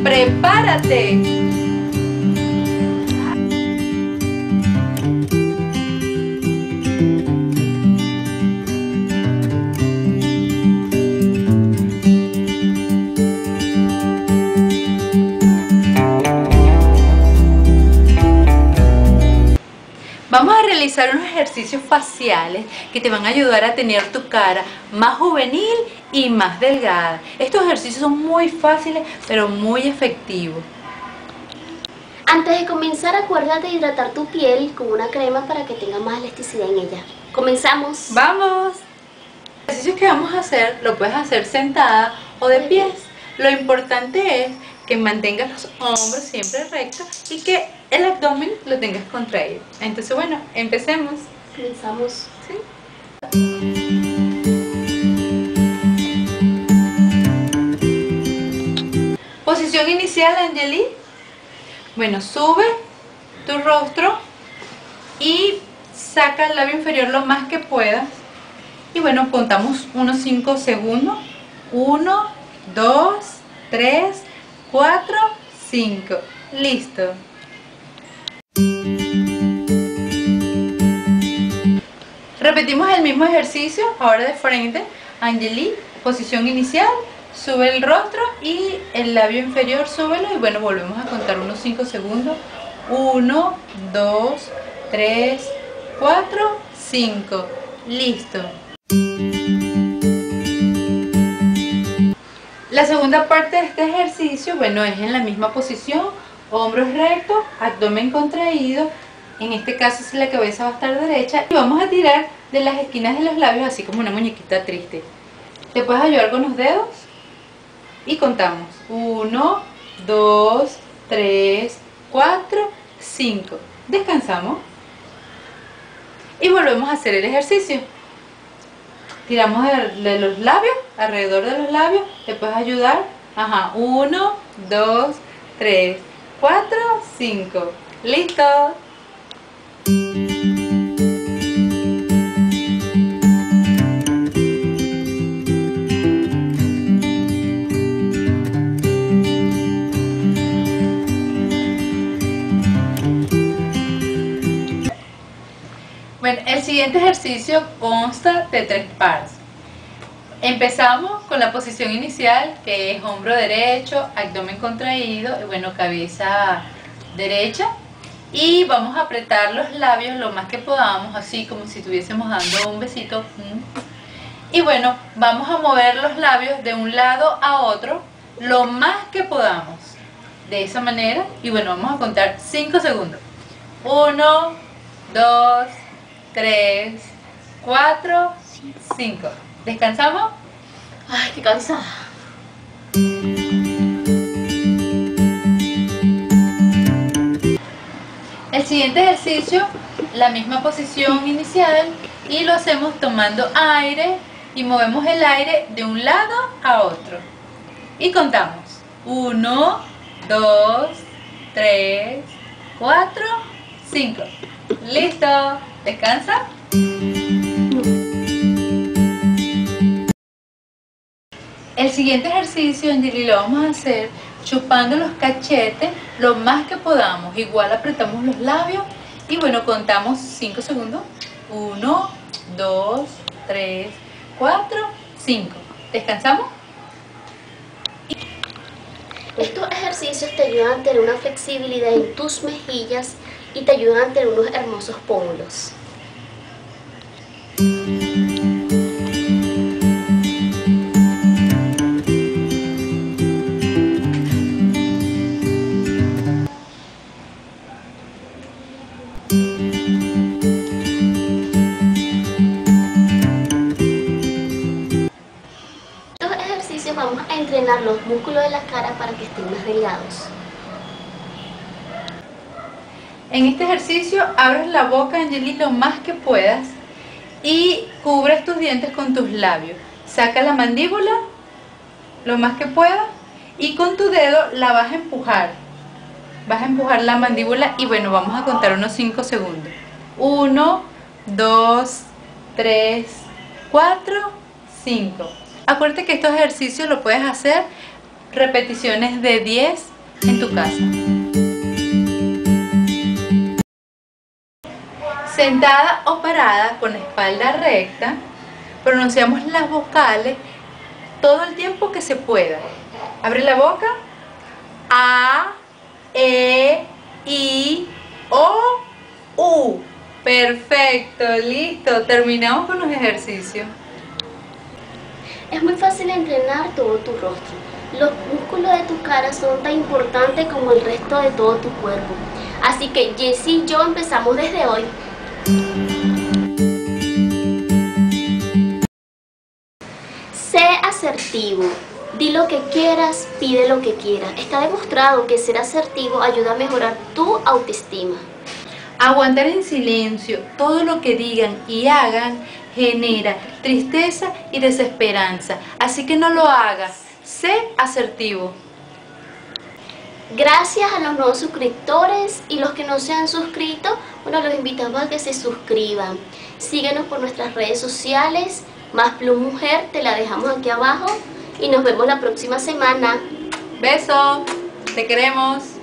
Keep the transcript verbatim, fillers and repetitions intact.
¡Prepárate! Vamos a realizar unos ejercicios faciales que te van a ayudar a tener tu cara más juvenil y más delgada. Estos ejercicios son muy fáciles, pero muy efectivos. Antes de comenzar, acuérdate de hidratar tu piel con una crema para que tenga más elasticidad en ella. ¡Comenzamos! ¡Vamos! Los ejercicios que vamos a hacer lo puedes hacer sentada o de pies. Lo importante es que mantengas los hombros siempre rectos y que el abdomen lo tengas contraído. Entonces, bueno, empecemos. Comenzamos. ¿Sí? Posición inicial, Angeli. Bueno, sube tu rostro y saca el labio inferior lo más que puedas. Y bueno, contamos unos cinco segundos. uno, dos, tres, cuatro, cinco. Listo. Repetimos el mismo ejercicio, ahora de frente. Angeli, posición inicial, sube el rostro y el labio inferior, súbelo. Y bueno, volvemos a contar unos cinco segundos. uno, dos, tres, cuatro, cinco. Listo. La segunda parte de este ejercicio, bueno, es en la misma posición, hombros rectos, abdomen contraído. En este caso, si la cabeza va a estar derecha, y vamos a tirar de las esquinas de los labios, así como una muñequita triste. Te puedes ayudar con los dedos y contamos. uno, dos, tres, cuatro, cinco. Descansamos y volvemos a hacer el ejercicio. Tiramos de, de los labios, alrededor de los labios. Te puedes ayudar. Ajá, uno, dos, tres, cuatro, cinco. ¡Listo! Bueno, el siguiente ejercicio consta de tres partes. Empezamos con la posición inicial, que es hombro derecho, abdomen contraído y bueno, cabeza derecha. Y vamos a apretar los labios lo más que podamos, así como si estuviésemos dando un besito. Y bueno, vamos a mover los labios de un lado a otro lo más que podamos. De esa manera. Y bueno, vamos a contar cinco segundos. uno, dos, tres, cuatro, cinco. ¿Descansamos? Ay, qué cansada. El siguiente ejercicio, la misma posición inicial y lo hacemos tomando aire y movemos el aire de un lado a otro. Y contamos. uno, dos, tres, cuatro, cinco. ¡Listo! ¿Descansa? El siguiente ejercicio, Angeli, lo vamos a hacer chupando los cachetes lo más que podamos. Igual apretamos los labios y bueno, contamos cinco segundos. uno, dos, tres, cuatro, cinco. ¿Descansamos? Estos ejercicios te ayudan a tener una flexibilidad en tus mejillas y te ayudan a tener unos hermosos pómulos. Estos ejercicios vamos a entrenar los músculos de la cara para que estén más delgados. En este ejercicio abres la boca, Angeli, lo más que puedas y cubres tus dientes con tus labios. Saca la mandíbula lo más que puedas y con tu dedo la vas a empujar. Vas a empujar la mandíbula y bueno, vamos a contar unos cinco segundos. uno, dos, tres, cuatro, cinco. Acuérdate que estos ejercicios lo puedes hacer repeticiones de diez en tu casa. Sentada o parada con la espalda recta, pronunciamos las vocales todo el tiempo que se pueda. Abre la boca. A, E, I, O, U. Perfecto, listo. Terminamos con los ejercicios. Es muy fácil entrenar todo tu rostro. Los músculos de tu cara son tan importantes como el resto de todo tu cuerpo. Así que Jessie y yo empezamos desde hoy. Sé asertivo. Di lo que quieras, pide lo que quieras. Está demostrado que ser asertivo ayuda a mejorar tu autoestima. Aguantar en silencio todo lo que digan y hagan genera tristeza y desesperanza. Así que no lo hagas. Sé asertivo. Gracias a los nuevos suscriptores y los que no se han suscrito, bueno, los invitamos a que se suscriban. Síguenos por nuestras redes sociales. Más Plus Mujer, te la dejamos aquí abajo. Y nos vemos la próxima semana. Besos. Te queremos.